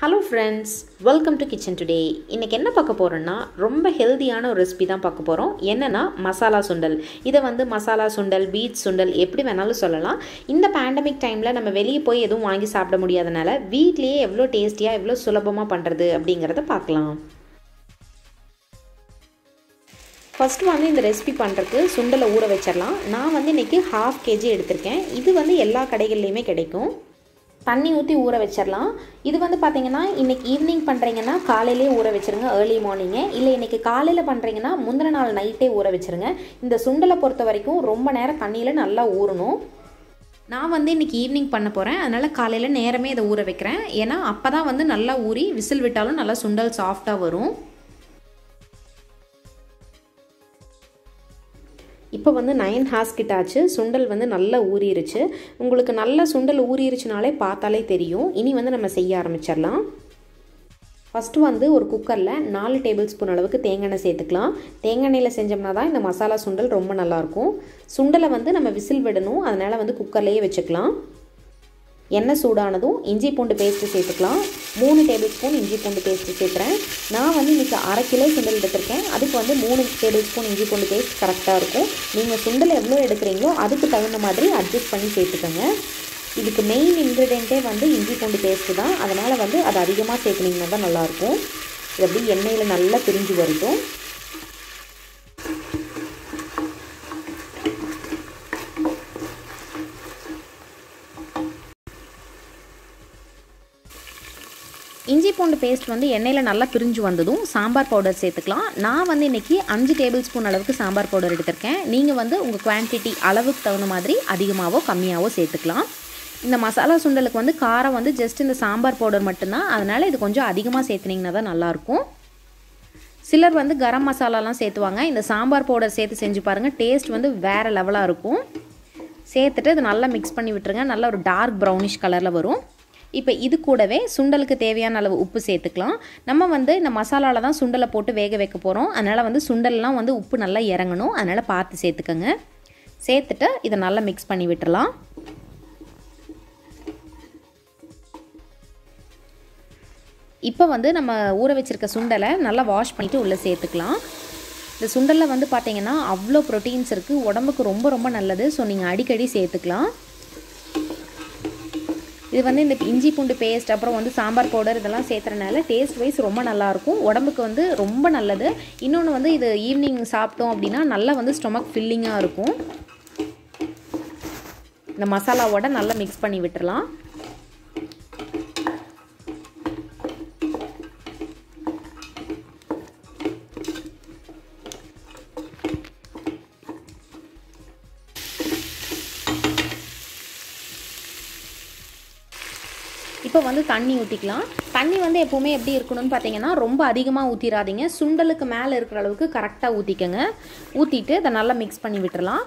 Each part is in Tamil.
Hello friends, welcome to kitchen today. இன்னைக்கு என்ன பார்க்க போறோம்னா ரொம்ப ஹெல்தியான ஒரு ரெசிபி தான் பார்க்க போறோம். என்னன்னா மசாலா சுண்டல். இத வந்து மசாலா சுண்டல், பீட் சுண்டல் எப்படி வேணாலும் சொல்லலாம். இந்த பேண்டமிக் டைம்ல நம்ம வெளிய போய் எதுவும் வாங்கி சாப்பிட முடியாதனால வீட்லயே எவ்ளோ டேஸ்டியா எவ்ளோ சுலபமா பண்றது அப்படிங்கறத பார்க்கலாம். ஃபர்ஸ்ட் வந்து இந்த ரெசிபி பண்றதுக்கு சுண்டலை ஊற வெச்சிரலாம். நான் வந்து இன்னைக்கு 1/2 kg எடுத்துர்க்கேன். இது வந்து எல்லா கடைகள்லயுமே கிடைக்கும். தண்ணி ஊற்றி ஊற வச்சிடலாம். இது வந்து பார்த்தீங்கன்னா இன்றைக்கி ஈவினிங் பண்ணுறீங்கன்னா காலையிலே ஊற வச்சுருங்க, ஏர்லி மார்னிங்கே. இல்லை இன்றைக்கி காலையில் பண்ணுறீங்கன்னா முந்தின நாள் நைட்டே ஊற வச்சுருங்க. இந்த சுண்டலை பொறுத்த வரைக்கும் ரொம்ப நேரம் தண்ணியில் நல்லா ஊறணும். நான் வந்து இன்றைக்கி ஈவினிங் பண்ண போகிறேன், அதனால் காலையில் நேரமே இதை ஊற வைக்கிறேன். ஏன்னா அப்போ தான் வந்து நல்லா ஊறி விசில் விட்டாலும் நல்லா சுண்டல் சாஃப்டாக வரும். இப்போ வந்து 9 hours கிட்ட ஆச்சு. சுண்டல் வந்து நல்லா ஊறிடுச்சு. உங்களுக்கு நல்ல சுண்டல் ஊறிடுச்சுனாலே பார்த்தாலே தெரியும். இனி வந்து நம்ம செய்ய ஆரம்பிச்சிடலாம். ஃபஸ்ட்டு வந்து ஒரு குக்கரில் 4 டேபிள் ஸ்பூன் அளவுக்கு தேங்காய் எண்ணெய் சேர்த்துக்கலாம். தேங்காய் எண்ணெயில் செஞ்சோம்னா தான் இந்த மசாலா சுண்டல் ரொம்ப நல்லாயிருக்கும். சுண்டலை வந்து நம்ம விசில் விடணும், அதனால் வந்து குக்கர்லேயே வச்சுக்கலாம். எண்ணெய் சூடானதும் இஞ்சி பூண்டு பேஸ்ட்டு சேர்த்துக்கலாம். 3 டேபிள் ஸ்பூன் இஞ்சி பூண்டு பேஸ்ட்டு சேர்க்குறேன். நான் வந்து இன்றைக்கி 1/2 கிலோ சுண்டல் எடுத்திருக்கேன். அதுக்கு வந்து 3 டேபிள் ஸ்பூன் இஞ்சி பூண்டு பேஸ்ட் கரெக்டாக இருக்கும். நீங்கள் சுண்டல் எவ்வளோ எடுக்கிறீங்களோ அதுக்கு தகுந்த மாதிரி அட்ஜஸ்ட் பண்ணி சேர்த்துக்கோங்க. இதுக்கு மெயின் இன்க்ரீடியண்ட்டே வந்து இஞ்சி பூண்டு பேஸ்ட்டு தான். அதனால் வந்து அது அதிகமாக சேர்த்துனீங்கன்னா தான் நல்லாயிருக்கும். இது அப்படி எண்ணெயில் நல்லா பிரிஞ்சு வரட்டும். இஞ்சி பூண்டு பேஸ்ட் வந்து எண்ணெயில் நல்லா பிரிஞ்சு வந்ததும் சாம்பார் பவுடர் சேர்த்துக்கலாம். நான் வந்து இன்றைக்கி 5 டேபிள் ஸ்பூன் அளவுக்கு சாம்பார் பவுடர் எடுத்திருக்கேன். நீங்கள் வந்து உங்கள் குவான்டிட்டி அளவுக்கு தகுந்த மாதிரி அதிகமாகவோ கம்மியாகவோ சேர்த்துக்கலாம். இந்த மசாலா சுண்டலுக்கு வந்து காரம் வந்து ஜஸ்ட் இந்த சாம்பார் பவுடர் மட்டும்தான், அதனால் இது கொஞ்சம் அதிகமாக சேர்த்துனீங்கன்னா தான் நல்லாயிருக்கும். சிலர் வந்து கரம் மசாலாலாம் சேர்த்துவாங்க. இந்த சாம்பார் பவுடர் சேர்த்து செஞ்சு பாருங்கள், டேஸ்ட் வந்து வேறு லெவலாக இருக்கும். சேர்த்துட்டு இது நல்லா மிக்ஸ் பண்ணி விட்டுருங்க. நல்லா ஒரு டார்க் ப்ரௌனிஷ் கலரில் வரும். இப்போ இது கூடவே சுண்டலுக்கு தேவையான அளவு உப்பு சேர்த்துக்கலாம். நம்ம வந்து இந்த மசாலாவில் தான் சுண்டலை போட்டு வேக வைக்க போகிறோம். அதனால் வந்து சுண்டல்லாம் வந்து உப்பு நல்லா இறங்கணும், அதனால் பார்த்து சேர்த்துக்கோங்க. சேர்த்துட்டு இதை நல்லா மிக்ஸ் பண்ணி விட்டுறலாம். இப்போ வந்து நம்ம ஊற வச்சுருக்க சுண்டலை நல்லா வாஷ் பண்ணிவிட்டு உள்ளே சேர்த்துக்கலாம். இந்த சுண்டலில் வந்து பார்த்திங்கன்னா அவ்வளோ ப்ரோட்டீன்ஸ் இருக்குது, உடம்புக்கு ரொம்ப ரொம்ப நல்லது. ஸோ நீங்கள் அடிக்கடி சேர்த்துக்கலாம். இது வந்து இந்த இஞ்சி பூண்டு பேஸ்ட் அப்புறம் வந்து சாம்பார் பவுடர் இதெல்லாம் சேர்த்துறனால டேஸ்ட் வைஸ் ரொம்ப நல்லாயிருக்கும், உடம்புக்கு வந்து ரொம்ப நல்லது. இன்னொன்று வந்து இது ஈவினிங் சாப்பிட்டோம் அப்படின்னா நல்லா வந்து ஸ்டொமக் ஃபில்லிங்காக இருக்கும். இந்த மசாலாவோட நல்லா மிக்ஸ் பண்ணி விட்டுறலாம். இப்போ வந்து தண்ணி ஊற்றிக்கலாம். தண்ணி வந்து எப்போவுமே எப்படி இருக்கணும்னு பார்த்தீங்கன்னா ரொம்ப அதிகமாக ஊற்றிடாதீங்க. சுண்டலுக்கு மேலே இருக்கிற அளவுக்கு கரெக்டாக ஊற்றிக்கங்க. ஊற்றிட்டு இதை நல்லா மிக்ஸ் பண்ணி விட்டுறலாம்.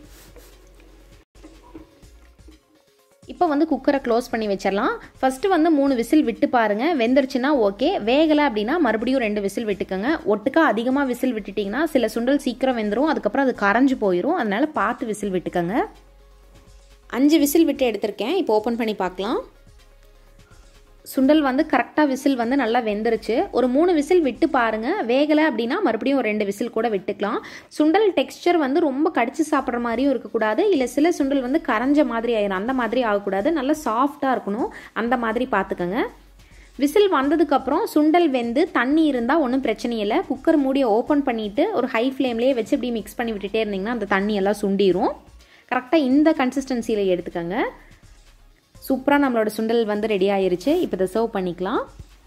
இப்போ வந்து குக்கரை க்ளோஸ் பண்ணி வச்சிடலாம். ஃபஸ்ட்டு வந்து 3 விசில் விட்டு பாருங்கள். வெந்துருச்சுன்னா ஓகே, வேகலை அப்படின்னா மறுபடியும் 2 விசில் விட்டுக்கோங்க. ஒட்டுக்கா அதிகமாக விசில் விட்டுட்டிங்கன்னா சில சுண்டல் சீக்கிரம் வெந்துடும், அதுக்கப்புறம் அது கரைஞ்சி போயிடும். அதனால் பார்த்து விசில் விட்டுக்கோங்க. 5 விசில் விட்டு எடுத்திருக்கேன். இப்போ ஓப்பன் பண்ணி பார்க்கலாம். சுண்டல் வந்து கரெக்டாக விசில் வந்து நல்லா வெந்துருச்சு. ஒரு 3 விசில் விட்டு பாருங்கள். வேகலை அப்படின்னா மறுபடியும் 2 விசில் கூட விட்டுக்கலாம். சுண்டல் டெக்ஸ்சர் வந்து ரொம்ப கடிச்சு சாப்பிட்ற மாதிரியும் இருக்கக்கூடாது, இல்லை சில சுண்டல் வந்து கரைஞ்ச மாதிரி ஆயிடும், அந்த மாதிரி ஆகக்கூடாது. நல்லா சாஃப்டாக இருக்கணும், அந்த மாதிரி பார்த்துக்கோங்க. விசில் வந்ததுக்கப்புறம் சுண்டல் வெந்து தண்ணி இருந்தால் ஒன்றும் பிரச்சனை இல்லை. குக்கர் மூடியை ஓப்பன் பண்ணிவிட்டு ஒரு ஹை ஃப்ளேம்லேயே வச்சு இப்படி மிக்ஸ் பண்ணி விட்டுட்டே இருந்தீங்கன்னா அந்த தண்ணி எல்லாம் சுண்டிடும். கரெக்டாக இந்த கன்சிஸ்டன்சியில் எடுத்துக்கோங்க. சூப்பராக நம்மளோட சுண்டல் வந்து ரெடி ஆயிருச்சு. இப்போ இதை சர்வ் பண்ணிக்கலாம்.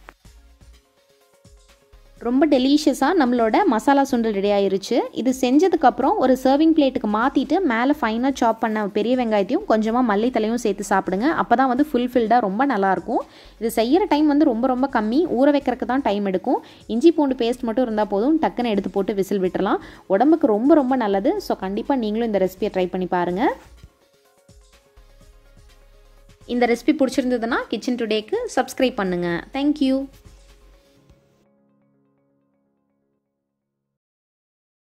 ரொம்ப டெலிஷியஸாக நம்மளோட மசாலா சுண்டல் ரெடி ஆயிருச்சு. இது செஞ்சதுக்கப்புறம் ஒரு சர்விங் பிளேட்டுக்கு மாற்றிட்டு மேலே ஃபைனாக சாப் பண்ண பெரிய வெங்காயத்தையும் கொஞ்சமாக மல்லித்தலையும் சேர்த்து சாப்பிடுங்க. அப்போ தான் வந்து ஃபுல்ஃபில்டாக ரொம்ப நல்லாயிருக்கும். இது செய்கிற டைம் வந்து ரொம்ப ரொம்ப கம்மி, ஊற வைக்கிறதுக்கு தான் டைம் எடுக்கும். இஞ்சி பூண்டு பேஸ்ட் மட்டும் இருந்தால் போதும், டக்குன்னு எடுத்து போட்டு விசில் விட்டுறலாம். உடம்புக்கு ரொம்ப ரொம்ப நல்லது. ஸோ கண்டிப்பாக நீங்களும் இந்த ரெசிபியை ட்ரை பண்ணி பாருங்கள். இந்த ரெசிபி பிடிச்சிருந்ததுன்னா கிச்சன் டுடேக்கு சப்ஸ்கிரைப் பண்ணுங்கள். தேங்க்யூ.